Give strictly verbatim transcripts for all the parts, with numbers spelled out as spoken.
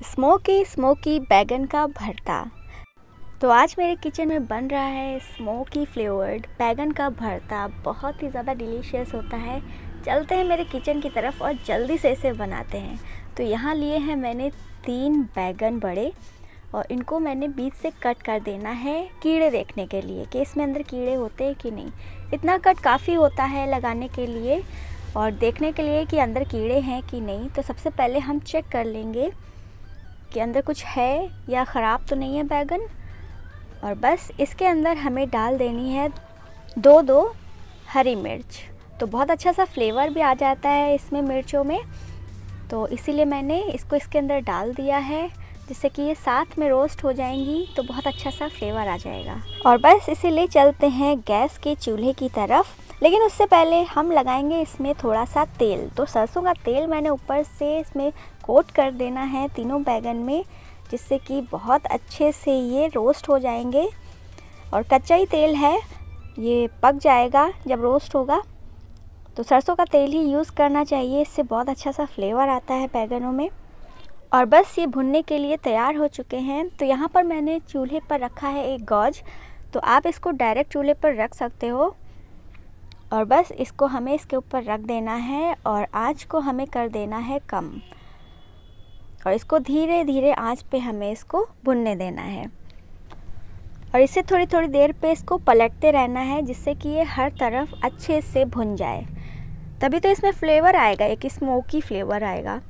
Smoky smoky बैगन का भरता। तो आज मेरे किचन में बन रहा है स्मोकी फ्लेवर्ड बैगन का भरता। बहुत ही ज़्यादा डिलीशियस होता है। चलते हैं मेरे किचन की तरफ और जल्दी से इसे बनाते हैं। तो यहाँ लिए हैं मैंने तीन बैगन बड़े और इनको मैंने बीच से कट कर देना है कीड़े देखने के लिए कि इसमें अंदर कीड़े होते हैं कि नहीं। इतना कट काफ़ी होता है लगाने के लिए और देखने के लिए कि अंदर कीड़े हैं कि नहीं। तो सबसे पहले हम चेक कर लेंगे कि अंदर कुछ है या ख़राब तो नहीं है बैगन। और बस इसके अंदर हमें डाल देनी है दो दो हरी मिर्च। तो बहुत अच्छा सा फ्लेवर भी आ जाता है इसमें मिर्चों में, तो इसीलिए मैंने इसको इसके अंदर डाल दिया है, जिससे कि ये साथ में रोस्ट हो जाएंगी तो बहुत अच्छा सा फ्लेवर आ जाएगा। और बस इसीलिए चलते हैं गैस के चूल्हे की तरफ। लेकिन उससे पहले हम लगाएंगे इसमें थोड़ा सा तेल। तो सरसों का तेल मैंने ऊपर से इसमें कोट कर देना है तीनों बैगन में, जिससे कि बहुत अच्छे से ये रोस्ट हो जाएंगे। और कच्चा ही तेल है, ये पक जाएगा जब रोस्ट होगा। तो सरसों का तेल ही यूज़ करना चाहिए, इससे बहुत अच्छा सा फ्लेवर आता है बैगनों में। और बस ये भुनने के लिए तैयार हो चुके हैं। तो यहाँ पर मैंने चूल्हे पर रखा है एक गॉज, तो आप इसको डायरेक्ट चूल्हे पर रख सकते हो। और बस इसको हमें इसके ऊपर रख देना है और आँच को हमें कर देना है कम। और इसको धीरे धीरे आंच पे हमें इसको भुनने देना है। और इसे थोड़ी थोड़ी देर पे इसको पलटते रहना है, जिससे कि ये हर तरफ अच्छे से भुन जाए। तभी तो इसमें फ्लेवर आएगा, एक स्मोकी फ्लेवर आएगा।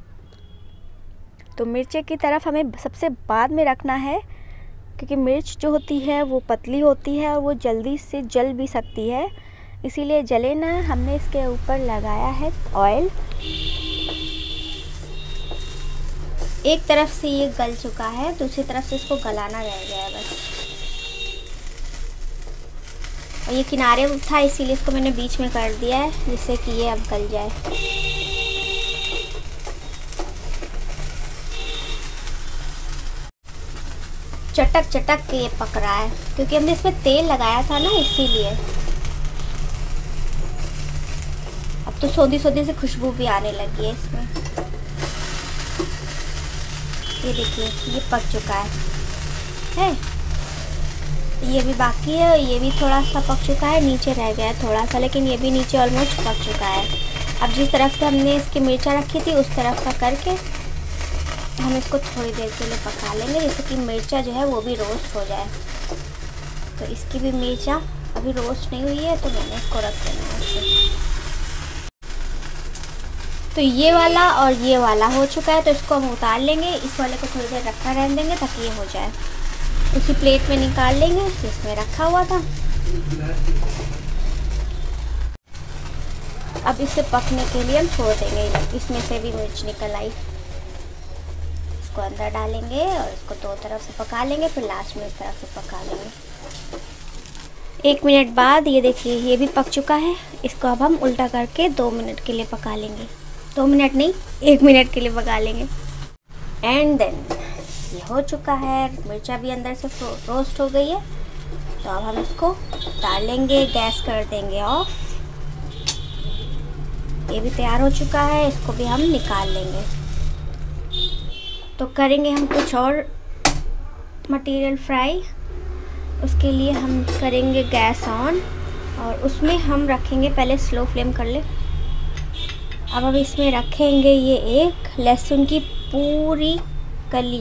तो मिर्ची की तरफ हमें सबसे बाद में रखना है, क्योंकि मिर्च जो होती है वो पतली होती है और वो जल्दी से जल भी सकती है, इसीलिए जले ना। हमने इसके ऊपर लगाया है ऑयल। एक तरफ से ये गल चुका है, दूसरी तरफ से इसको गलाना रह गया है बस। और ये किनारे था, इसीलिए इसको मैंने बीच में कर दिया है, जिससे कि ये अब गल जाए। चटक चटक के ये पक रहा है, क्योंकि हमने इसमें तेल लगाया था ना, इसीलिए। अब तो सोंधी सोंधी से खुशबू भी आने लगी है इसमें। ये देखिए ये पक चुका है है ये भी बाकी है, और ये भी थोड़ा सा पक चुका है। नीचे रह गया है थोड़ा सा, लेकिन ये भी नीचे ऑलमोस्ट पक चुका है। अब जिस तरफ से हमने इसकी मिर्चा रखी थी उस तरफ का करके हम इसको थोड़ी देर के लिए पका लेंगे, जिससे कि मिर्चा जो है वो भी रोस्ट हो जाए। तो इसकी भी मिर्चा अभी रोस्ट नहीं हुई है, तो मैंने इसको रख देना है। तो ये वाला और ये वाला हो चुका है, तो इसको हम उतार लेंगे। इस वाले को थोड़ी देर रखा रहने देंगे ताकि ये हो जाए। उसी प्लेट में निकाल लेंगे जिसमें रखा हुआ था। अब इसे पकने के लिए हम छोड़ देंगे। इसमें से भी मिर्च निकल आई, इसको अंदर डालेंगे और इसको दो तरफ से पका लेंगे, फिर लास्ट में इस तरफ से पका लेंगे। एक मिनट बाद ये देखिए ये भी पक चुका है। इसको अब हम उल्टा करके दो मिनट के लिए पका लेंगे। दो मिनट नहीं, एक मिनट के लिए पका लेंगे। एंड देन ये हो चुका है, मिर्चा भी अंदर से रोस्ट हो गई है। तो अब हम इसको डाल लेंगे, गैस कर देंगे ऑफ। ये भी तैयार हो चुका है, इसको भी हम निकाल लेंगे। तो करेंगे हम कुछ और मटेरियल फ्राई। उसके लिए हम करेंगे गैस ऑन और उसमें हम रखेंगे, पहले स्लो फ्लेम कर ले। अब हम इसमें रखेंगे ये एक लहसुन की पूरी कली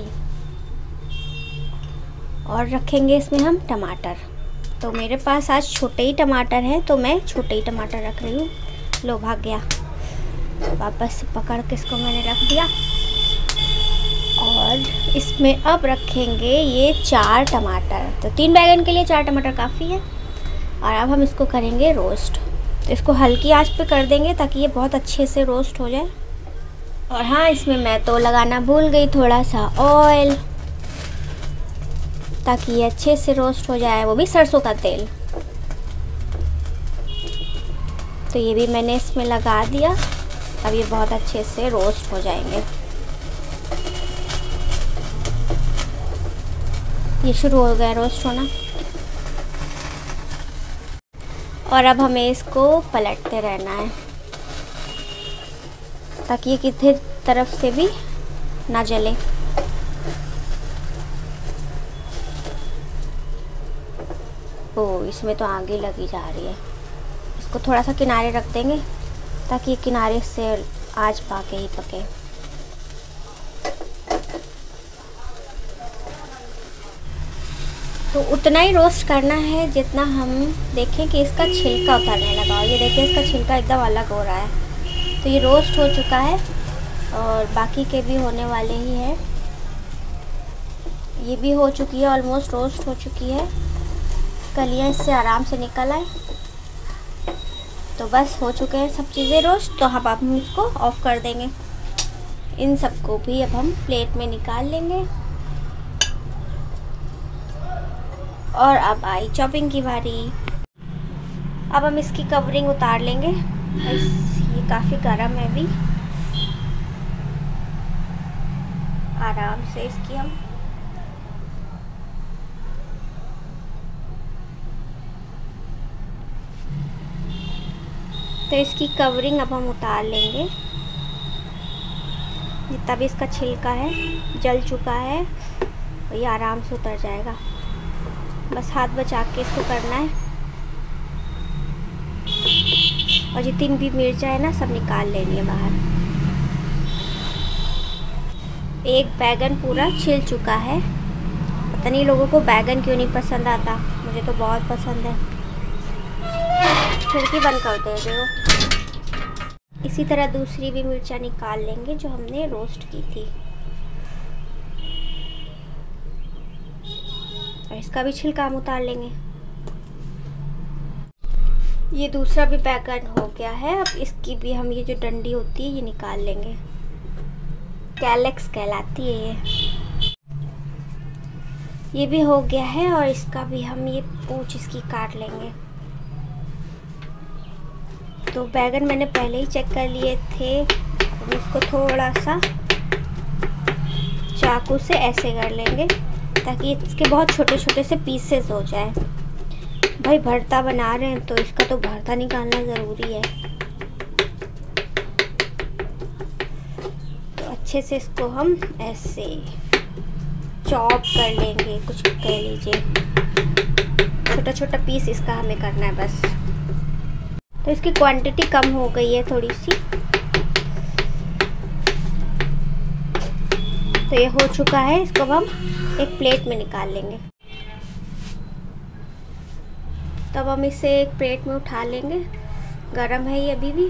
और रखेंगे इसमें हम टमाटर। तो मेरे पास आज छोटे ही टमाटर हैं, तो मैं छोटे ही टमाटर रख रही हूँ। लो भाग गया, वापस से पकड़ के इसको मैंने रख दिया। और इसमें अब रखेंगे ये चार टमाटर। तो तीन बैगन के लिए चार टमाटर काफ़ी है। और अब हम इसको करेंगे रोस्ट। तो इसको हल्की आंच पे कर देंगे ताकि ये बहुत अच्छे से रोस्ट हो जाए। और हाँ, इसमें मैं तो लगाना भूल गई थोड़ा सा ऑयल, ताकि ये अच्छे से रोस्ट हो जाए, वो भी सरसों का तेल। तो ये भी मैंने इसमें लगा दिया। अब ये बहुत अच्छे से रोस्ट हो जाएंगे। ये शुरू हो गया रोस्ट होना। और अब हमें इसको पलटते रहना है ताकि ये किसी तरफ से भी ना जले। ओ, इसमें तो आगे लगी जा रही है। इसको थोड़ा सा किनारे रख देंगे ताकि ये किनारे से आज पाके ही पके। तो उतना ही रोस्ट करना है जितना हम देखें कि इसका छिलका उतरने लगा। और ये देखिए इसका छिलका एकदम अलग हो रहा है। तो ये रोस्ट हो चुका है और बाकी के भी होने वाले ही हैं। ये भी हो चुकी है, ऑलमोस्ट रोस्ट हो चुकी है। कलियाँ इससे आराम से निकल आए। तो बस हो चुके हैं सब चीज़ें रोस्ट। तो हम अब हम इसको ऑफ़ कर देंगे। इन सबको भी अब हम प्लेट में निकाल लेंगे। और अब आई चॉपिंग की बारी। अब हम इसकी कवरिंग उतार लेंगे। ये काफ़ी गर्म है अभी। आराम से इसकी हम तो इसकी कवरिंग अब हम उतार लेंगे। जितना भी इसका छिलका है जल चुका है, ये आराम से उतर जाएगा। बस हाथ बचा के इसको करना है। और जितनी भी मिर्चा है ना, सब निकाल लेनी है बाहर। एक बैगन पूरा छिल चुका है। पता नहीं लोगों को बैगन क्यों नहीं पसंद आता, मुझे तो बहुत पसंद है। खिड़की बंद कर दे दो। इसी तरह दूसरी भी मिर्चा निकाल लेंगे जो हमने रोस्ट की थी। और इसका भी छिलका हम उतार लेंगे। ये दूसरा भी बैगन हो गया है। अब इसकी भी हम ये जो डंडी होती है ये निकाल लेंगे। कैलेक्स कहलाती है ये। ये भी हो गया है और इसका भी हम ये पूंछ इसकी काट लेंगे। तो बैगन मैंने पहले ही चेक कर लिए थे। अब इसको थोड़ा सा चाकू से ऐसे कर लेंगे ताकि इसके बहुत छोटे छोटे से पीसेस हो जाए। भाई भरता बना रहे हैं तो इसका तो भरता निकालना ज़रूरी है। तो अच्छे से इसको हम ऐसे चॉप कर लेंगे, कुछ कह लीजिए। छोटा छोटा पीस इसका हमें करना है बस। तो इसकी क्वांटिटी कम हो गई है थोड़ी सी। तो ये हो चुका है। इसको हम एक प्लेट में निकाल लेंगे। तब हम इसे एक प्लेट में उठा लेंगे। गरम है ये अभी भी।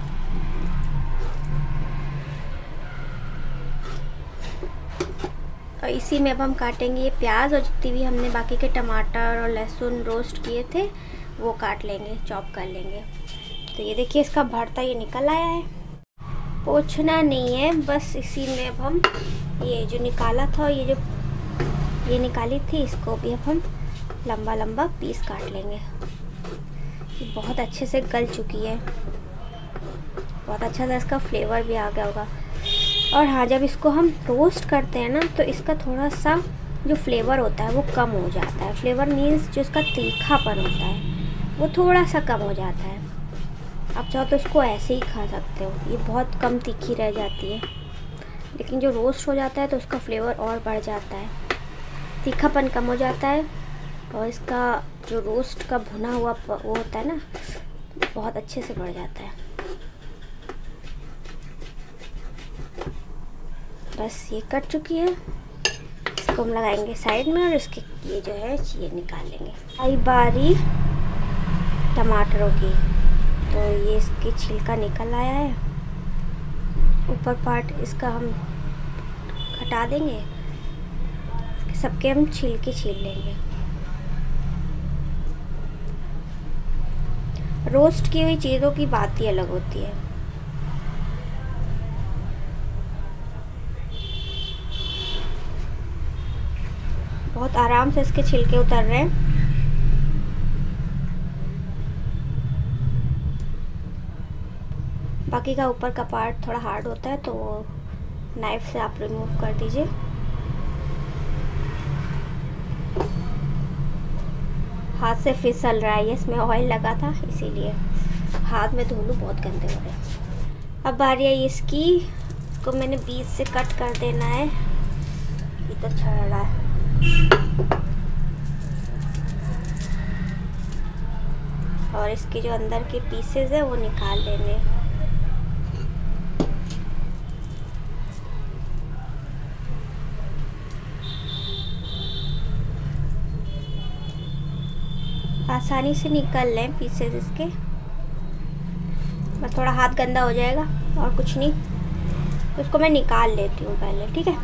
और इसी में अब हम काटेंगे ये प्याज और जितनी भी हमने बाकी के टमाटर और लहसुन रोस्ट किए थे वो काट लेंगे, चॉप कर लेंगे। तो ये देखिए इसका भरता ये निकल आया है। पोंछना नहीं है, बस इसी में अब हम ये जो निकाला था, ये जो ये निकाली थी, इसको भी अब हम लंबा लंबा पीस काट लेंगे। ये बहुत अच्छे से गल चुकी है। बहुत अच्छा सा इसका फ्लेवर भी आ गया होगा। और हाँ, जब इसको हम रोस्ट करते हैं ना तो इसका थोड़ा सा जो फ्लेवर होता है वो कम हो जाता है। फ्लेवर मीन्स जो इसका तीखापन होता है वो थोड़ा सा कम हो जाता है। आप चाहो तो इसको ऐसे ही खा सकते हो, ये बहुत कम तीखी रह जाती है। लेकिन जो रोस्ट हो जाता है तो उसका फ्लेवर और बढ़ जाता है, तीखापन कम हो जाता है। और इसका जो रोस्ट का भुना हुआ वो होता है ना, बहुत अच्छे से बढ़ जाता है। बस ये कट चुकी है। इसको हम लगाएंगे साइड में और इसके ये जो है ये निकाल लेंगे। आई बारी टमाटरों की। तो ये इसकी छिलका निकल आया है। ऊपर पार्ट इसका हम हटा देंगे। सबके हम छिलके छील लेंगे। रोस्ट की हुई चीज़ों की बात ही अलग होती है। बहुत आराम से इसके छिलके उतर रहे हैं। बाकी का ऊपर का पार्ट थोड़ा हार्ड होता है तो वो नाइफ से आप रिमूव कर दीजिए। हाथ से फिसल रहा है, ये इसमें ऑयल लगा था इसीलिए हाथ में धो लूँ, बहुत गंदे हो रहे हैं। अब बारी है इसकी, को मैंने बीच से कट कर देना है। ये तो छड़ रहा है। और इसके जो अंदर के पीसेस है वो निकाल लेने। आसानी से निकल लें पीसेस इसके, बस थोड़ा हाथ गंदा हो जाएगा और कुछ नहीं। तो इसको मैं निकाल लेती हूँ पहले, ठीक है।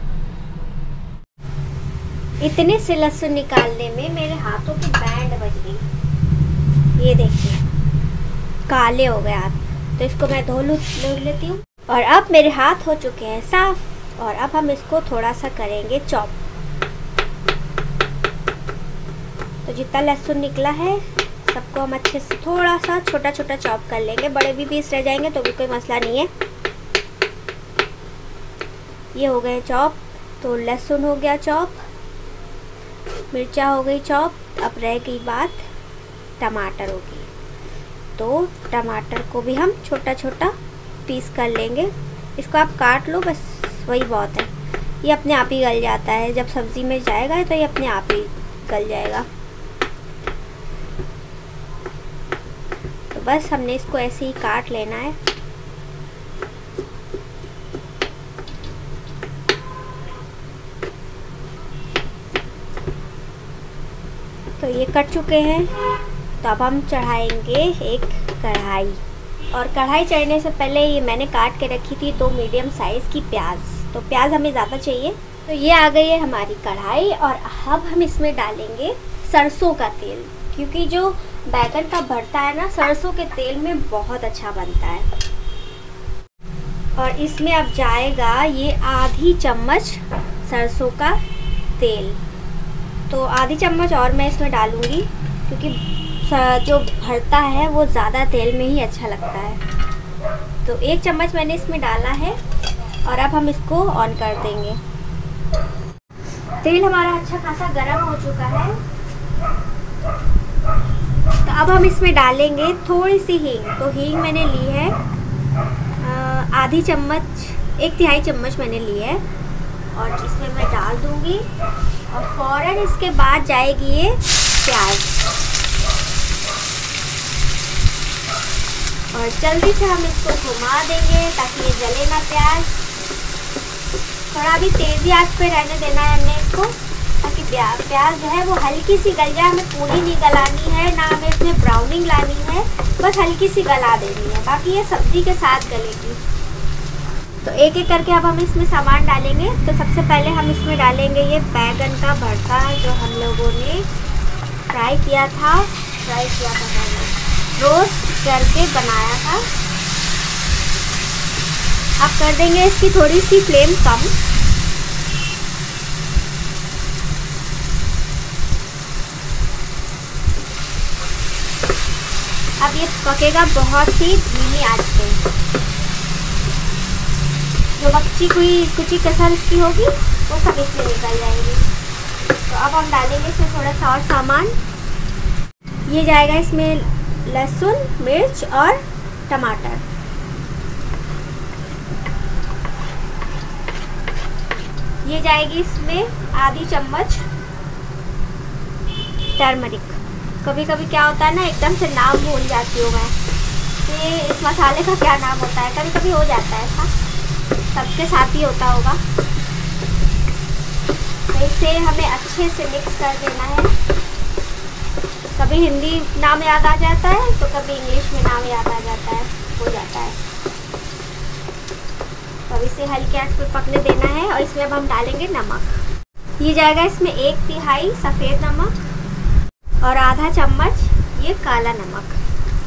इतने से लहसुन निकालने में मेरे हाथों की बैंड बज गई। ये देखिए काले हो गए हाथ, तो इसको मैं धो लूँ लेती हूँ। और अब मेरे हाथ हो चुके हैं साफ, और अब हम इसको थोड़ा सा करेंगे चॉप। तो जितना लहसुन निकला है सबको हम अच्छे से थोड़ा सा छोटा छोटा चॉप कर लेंगे। बड़े भी पीस रह जाएंगे तो भी कोई मसला नहीं है। ये हो गए चॉप। तो लहसुन हो गया चॉप, मिर्चा हो गई चॉप। अब रह गई बात टमाटर होगी, तो टमाटर को भी हम छोटा छोटा पीस कर लेंगे। इसको आप काट लो, बस वही बहुत है। ये अपने आप ही गल जाता है, जब सब्ज़ी में जाएगा तो ये अपने आप ही गल जाएगा। तो बस हमने इसको ऐसे ही काट लेना है। तो ये कट चुके हैं। तो अब हम चढ़ाएंगे एक कढ़ाई, और कढ़ाई चढ़ने से पहले ये मैंने काट के रखी थी दो मीडियम साइज़ की प्याज। तो प्याज हमें ज़्यादा चाहिए। तो ये आ गई है हमारी कढ़ाई, और अब हम इसमें डालेंगे सरसों का तेल, क्योंकि जो बैगन का भरता है ना सरसों के तेल में बहुत अच्छा बनता है। और इसमें अब जाएगा ये आधी चम्मच सरसों का तेल। तो आधी चम्मच और मैं इसमें डालूँगी, क्योंकि जो भरता है वो ज़्यादा तेल में ही अच्छा लगता है। तो एक चम्मच मैंने इसमें डाला है, और अब हम इसको ऑन कर देंगे। तेल हमारा अच्छा खासा गर्म हो चुका है। तो अब हम इसमें डालेंगे थोड़ी सी हींग। तो हींग मैंने ली है आधी चम्मच, एक तिहाई चम्मच मैंने ली है, और इसमें मैं डाल दूँगी। और फ़ौरन इसके बाद जाएगी ये प्याज, और जल्दी से हम इसको घुमा देंगे ताकि ये जले ना प्याज। थोड़ा भी तेज़ी आंच पे रहने देना है हमने इसको, ताकि प्याज जो है वो हल्की सी गल जाए। हमें पूरी नहीं गलानी है, ना हमें इसमें ब्राउनिंग लानी है, बस हल्की सी गला देनी है। बाकी ये सब्ज़ी के साथ गलेगी। तो एक एक करके अब हम इसमें सामान डालेंगे। तो सबसे पहले हम इसमें डालेंगे ये बैगन का भरता, जो हम लोगों ने फ्राई किया था फ्राई किया था मैंने रोस्ट करके बनाया था। अब कर देंगे इसकी थोड़ी सी फ्लेम कम। अब ये पकेगा बहुत ही धीमी आंच पे। जो बच्ची कोई कुची कसर इसकी होगी वो सब इसमें निकल जाएगी। तो अब हम डालेंगे इसमें थोड़ा सा और सामान। ये जाएगा इसमें लहसुन, मिर्च और टमाटर। ये जाएगी इसमें आधी चम्मच टर्मरिक। कभी कभी क्या होता है ना, एकदम से नाम भूल जाती हूँ मैं कि इस मसाले का क्या नाम होता है। कभी कभी हो जाता है ऐसा, सबके साथ ही होता होगा। तो इसे हमें अच्छे से मिक्स कर देना है। कभी हिंदी नाम याद आ जाता है तो कभी इंग्लिश में नाम याद आ जाता है, हो जाता है। तो अब इसे हल्के आंच पर पकने देना है। और इसमें अब हम डालेंगे नमक। ये जाएगा इसमें एक तिहाई सफ़ेद नमक और आधा चम्मच ये काला नमक।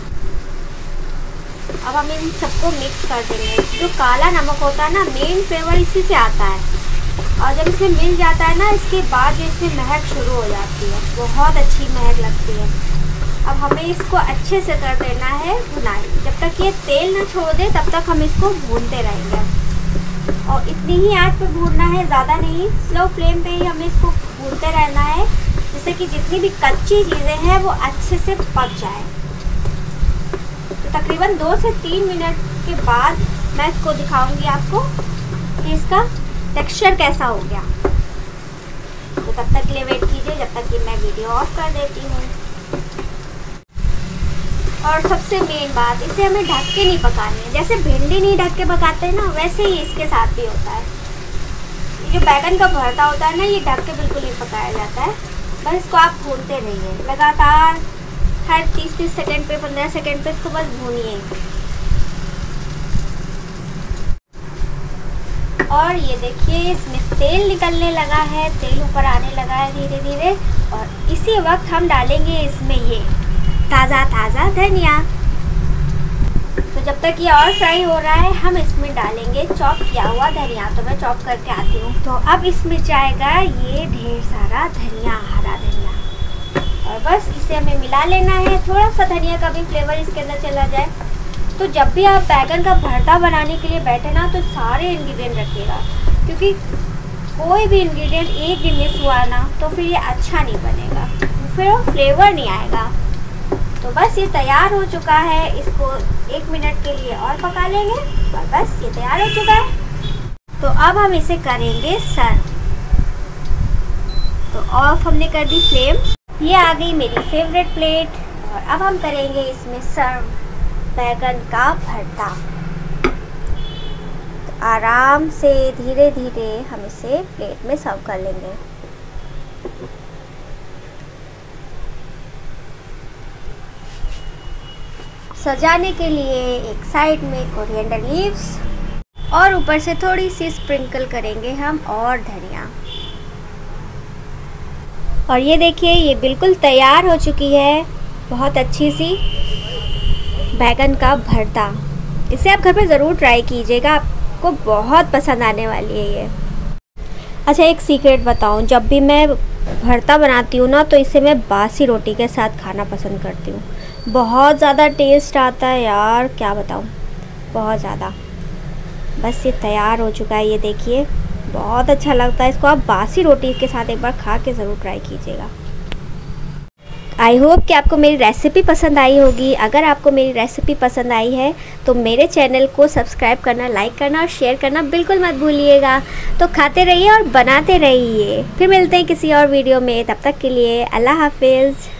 अब हम इन सबको मिक्स कर देंगे। जो काला नमक होता है ना, मेन फ्लेवर इसी से आता है, और जब इसमें मिल जाता है ना, इसके बाद जो इसमें महक शुरू हो जाती है, बहुत अच्छी महक लगती है। अब हमें इसको अच्छे से कर देना है भुनाई। जब तक ये तेल ना छोड़ दे तब तक हम इसको भूनते रहेंगे, और इतनी ही आंच पे भूनना है, ज़्यादा नहीं। स्लो फ्लेम पे ही हमें इसको भूनते रहना है, जिससे कि जितनी भी कच्ची चीज़ें हैं वो अच्छे से पक जाए। तो तकरीबन दो से तीन मिनट के बाद मैं इसको दिखाऊंगी आपको कि इसका टेक्सचर कैसा हो गया। तो तब तक के लिए वेट कीजिए, जब तक कि मैं वीडियो ऑफ कर देती हूँ। और सबसे मेन बात, इसे हमें ढक के नहीं पकानी है। जैसे भिंडी नहीं ढक के पकाते हैं ना, वैसे ही इसके साथ भी होता है। ये जो बैगन का भरता होता है ना, ये ढक के बिल्कुल नहीं पकाया जाता है। बस इसको आप भूनते रहिए लगातार, हर तीस तीस सेकंड पे, पंद्रह सेकंड पे इसको बस भूनिए। और ये देखिए इसमें तेल निकलने लगा है, तेल ऊपर आने लगा है धीरे धीरे। और इसी वक्त हम डालेंगे इसमें ये ताज़ा ताज़ा धनिया। तो जब तक ये और फ्राई हो रहा है, हम इसमें डालेंगे चॉप किया हुआ धनिया। तो मैं चॉप करके आती हूँ। तो अब इसमें जाएगा ये ढेर सारा धनिया, हरा धनिया। और बस इसे हमें मिला लेना है, थोड़ा सा धनिया का भी फ्लेवर इसके अंदर चला जाए। तो जब भी आप बैगन का भरता बनाने के लिए बैठे ना, तो सारे इंग्रेडिएंट रखिएगा, क्योंकि कोई भी इंग्रेडिएंट एक भी मिस हुआ ना, तो फिर ये अच्छा नहीं बनेगा, फिर वो फ्लेवर नहीं आएगा। तो बस ये तैयार हो चुका है। इसको एक मिनट के लिए और पका लेंगे और बस ये तैयार हो चुका है। तो अब हम इसे करेंगे सर्व। तो ऑफ हमने कर दी फ्लेम। ये आ गई मेरी फेवरेट प्लेट। और अब हम करेंगे इसमें सर्व बैगन का भरता। तो आराम से धीरे धीरे हम इसे प्लेट में सर्व कर लेंगे। सजाने के लिए एक साइड में कोरिएंडर लीव्स और ऊपर से थोड़ी सी स्प्रिंकल करेंगे हम और धनिया। और ये देखिए ये बिल्कुल तैयार हो चुकी है, बहुत अच्छी सी बैगन का भरता। इसे आप घर पे ज़रूर ट्राई कीजिएगा, आपको बहुत पसंद आने वाली है ये। अच्छा एक सीक्रेट बताऊं, जब भी मैं भरता बनाती हूँ ना, तो इसे मैं बासी रोटी के साथ खाना पसंद करती हूँ। बहुत ज़्यादा टेस्ट आता है यार, क्या बताऊँ, बहुत ज़्यादा। बस ये तैयार हो चुका है, ये देखिए बहुत अच्छा लगता है। इसको आप बासी रोटी के साथ एक बार खा के ज़रूर ट्राई कीजिएगा। आई होप कि आपको मेरी रेसिपी पसंद आई होगी। अगर आपको मेरी रेसिपी पसंद आई है तो मेरे चैनल को सब्सक्राइब करना, लाइक करना और शेयर करना बिल्कुल मत भूलिएगा। तो खाते रहिए और बनाते रहिए। फिर मिलते हैं किसी और वीडियो में, तब तक के लिए अल्लाह हाफिज़।